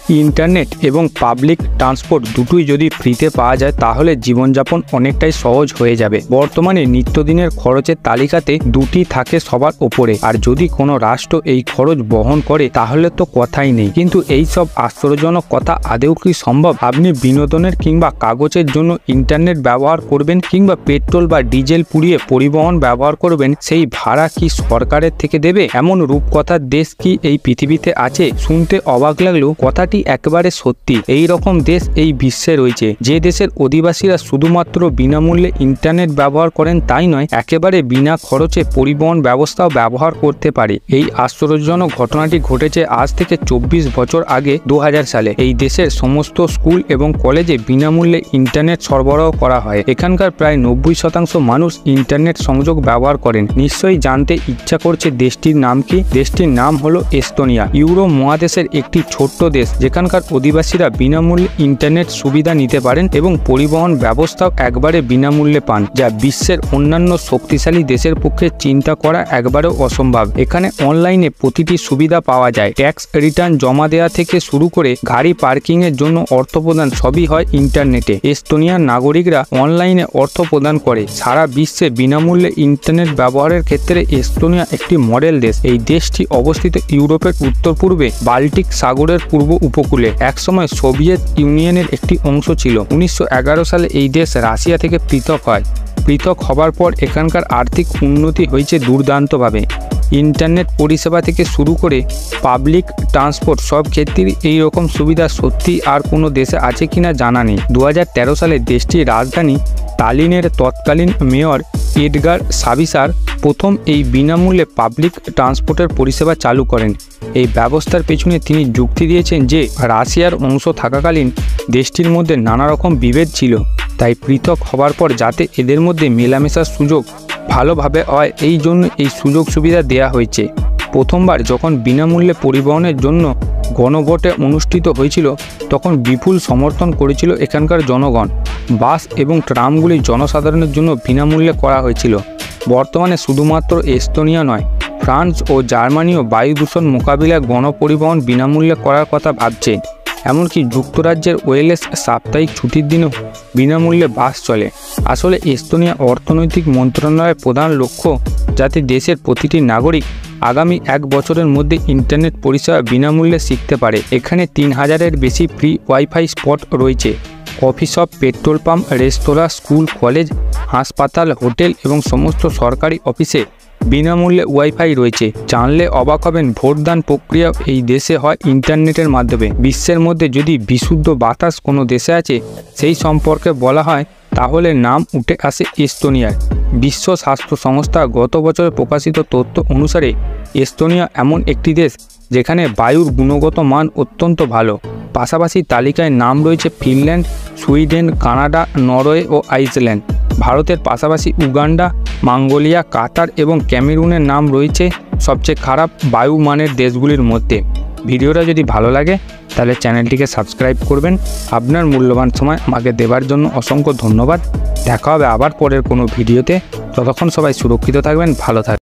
Internet এবং public transport দুটোই যদি ফ্রিতে পাওয়া যায় তাহলে জীবনযাপন অনেকটাই সহজ হয়ে যাবে। বর্তমানে নিত্যদিনের খরচের তালিকাতে দুটি থাকে সবার ওপরে, আর যদি কোনো রাষ্ট্র এই খরচ বহন করে তাহলে তো কথাই নেই। কিন্তু এই সব আশ্চর্যজনক কথা আদৌ কি সম্ভব? আপনি বিনোদনের কিংবা কাগজের জন্য ইন্টারনেট ব্যবহার করবেন কিংবা পেট্রোল বা ডিজেল পুড়িয়ে পরিবহন ব্যবহার করবেন, সেই ভাড়া কি সরকারের থেকে দেবে? এমন রূপকথার দেশ কি এই পৃথিবীতে আছে? শুনতে অবাক লাগলেও কথাটি একেবারে সত্যি। এই রকম দেশ এই বিশ্বে রয়েছে, যে দেশের অধিবাসীরা শুধুমাত্র বিনামূল্যে ইন্টারনেট ব্যবহার করেন তাই নয়, একেবারে বিনা খরচে পরিবহন ব্যবস্থাও ব্যবহার করতে পারে। এই আশ্চর্যজনক ঘটনাটি ঘটেছে আজ থেকে 24 বছর আগে 2000 সালে। এই দেশের সমস্ত স্কুল এবং কলেজে বিনামূল্যে ইন্টারনেট সরবরাহ করা হয়। এখানকার প্রায় 90% মানুষ ইন্টারনেট সংযোগ ব্যবহার করেন। নিশ্চয়ই জানতে ইচ্ছা করছে দেশটির নাম কি? দেশটির নাম হলো এস্তোনিয়া। ইউরোপ মহাদেশের একটি ছোট্ট দেশ, যেখানকার অধিবাসীরা বিনামূল্যে ইন্টারনেট সুবিধা নিতে পারেন এবং পরিবহন ব্যবস্থাও একবারে বিনামূল্যে পান, যা বিশ্বের অন্যান্য শক্তিশালী দেশের পক্ষে চিন্তা করা একবারেও অসম্ভব। এখানে অনলাইনে প্রতিটি সুবিধা পাওয়া যায়। ট্যাক্স রিটার্ন জমা দেওয়া থেকে শুরু করে গাড়ি পার্কিং এর জন্য অর্থ প্রদান সবই হয় ইন্টারনেটে। এস্তোনিয়ার নাগরিকরা অনলাইনে অর্থ প্রদান করে। সারা বিশ্বে বিনামূল্যে ইন্টারনেট ব্যবহারের ক্ষেত্রে এস্তোনিয়া একটি মডেল দেশ। এই দেশটি অবস্থিত ইউরোপের উত্তর পূর্বে বাল্টিক সাগরের পূর্ব উপকূলে। একসময় সোভিয়েত ইউনিয়নের একটি অংশ ছিল। 1911 সালে এই দেশ রাশিয়া থেকে পৃথক হয়। পৃথক হবার পর এখানকার আর্থিক উন্নতি হয়েছে দুর্দান্তভাবে। ইন্টারনেট পরিষেবা থেকে শুরু করে পাবলিক ট্রান্সপোর্ট সব ক্ষেত্রেই এই রকম সুবিধা সত্যি আর কোনো দেশে আছে কিনা জানা নেই। 2013 সালে দেশটির রাজধানী তালিনের তৎকালীন মেয়র এডগার সাভিসার প্রথম এই বিনামূল্যে পাবলিক ট্রান্সপোর্টের পরিষেবা চালু করেন। এই ব্যবস্থার পেছনে তিনি যুক্তি দিয়েছেন যে রাশিয়ার অংশ থাকাকালীন দেশটির মধ্যে নানা রকম বিভেদ ছিল, তাই পৃথক হবার পর যাতে এদের মধ্যে মেলামেশার সুযোগ ভালোভাবে হয়, এই জন্য এই সুযোগ সুবিধা দেয়া হয়েছে। প্রথমবার যখন বিনামূল্যে পরিবহনের জন্য গণভোটে অনুষ্ঠিত হয়েছিল তখন বিপুল সমর্থন করেছিল এখানকার জনগণ। বাস এবং ট্রামগুলি জনসাধারণের জন্য বিনামূল্যে করা হয়েছিল। বর্তমানে শুধুমাত্র এস্তোনিয়া নয়, ফ্রান্স ও জার্মানিও বায়ু দূষণ মোকাবিলায় গণপরিবহন বিনামূল্যে করার কথা ভাবছে। এমনকি যুক্তরাজ্যের ওয়েলেস সাপ্তাহিক ছুটির দিনেও বিনামূল্যে বাস চলে। আসলে এস্তোনিয়া অর্থনৈতিক মন্ত্রণালয়ের প্রধান লক্ষ্য যাতে দেশের প্রতিটি নাগরিক আগামী 1 বছরের মধ্যে ইন্টারনেট পরিষেবা বিনামূল্যে শিখতে পারে। এখানে 3000-এর বেশি ফ্রি ওয়াইফাই স্পট রয়েছে। কফি শপ, পেট্রোল পাম্প, রেস্তোরাঁ, স্কুল, কলেজ, হাসপাতাল, হোটেল এবং সমস্ত সরকারি অফিসে বিনামূল্যে ওয়াইফাই রয়েছে। জানলে অবাক হবেন, ভোটদান প্রক্রিয়া এই দেশে হয় ইন্টারনেটের মাধ্যমে। বিশ্বের মধ্যে যদি বিশুদ্ধ বাতাস কোনো দেশে আছে সেই সম্পর্কে বলা হয় তাহলে নাম উঠে আসে এস্তোনিয়ার। বিশ্ব স্বাস্থ্য সংস্থা গত বছরে প্রকাশিত তথ্য অনুসারে এস্তোনিয়া এমন একটি দেশ যেখানে বায়ুর গুণগত মান অত্যন্ত ভালো। পাশাপাশি তালিকায় নাম রয়েছে ফিনল্যান্ড, সুইডেন, কানাডা, নরওয়ে ও আইসল্যান্ড। ভারতের পাশাপাশি উগান্ডা, মঙ্গোলিয়া, কাতার এবং ক্যামেরুনের নাম রয়েছে সবচেয়ে খারাপ বায়ু মানের দেশগুলির মধ্যে। ভিডিওটা যদি ভালো লাগে তাহলে চ্যানেলটিকে সাবস্ক্রাইব করবেন। আপনার মূল্যবান সময় আমাকে দেওয়ার জন্য অসংখ্য ধন্যবাদ। দেখা হবে আবার পরের কোনো ভিডিওতে। ততক্ষণ সবাই সুরক্ষিত থাকবেন, ভালো থাকবেন।